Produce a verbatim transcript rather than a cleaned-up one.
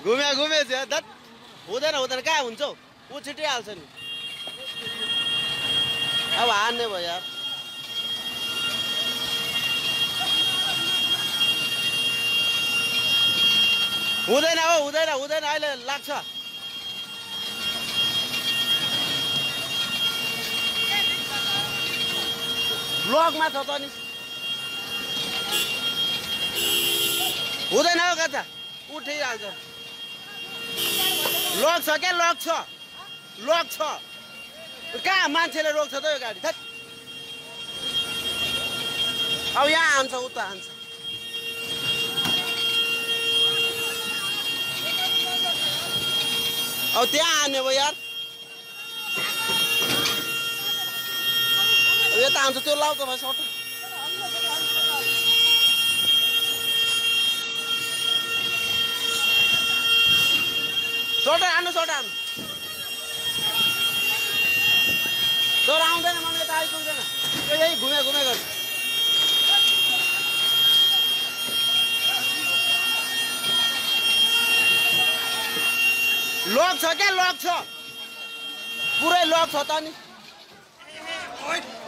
घुम्या घुमे धत हुँदैन हुँदैन कहाँ हुन्छ हौ ऊ छिटिहाल्छ नि अब हान्ने भयो यार हुँदैन हो हुँदैन हुँदैन अहिले लाग्छ ब्लकमा छ त नि हुँदैन हो कता उठिहाल्छ लक छ क्या लक छ लक छ कहाँ मान्छेले रोक्छ त यो गाडी थैट अब यहाँ हान्छ उता हान्छ अब त्यहाँ हान्ने भयो यार यता हान्छ त्यो लाउ त भाइ सर्ट सर्ट हान्नु सर्ट हान्नु तर आउँदैन मलाई त आइपुग्दैन यो यही घुमे घुमे गर्छ लक छ क्या लक छ पुरै लक छ त नि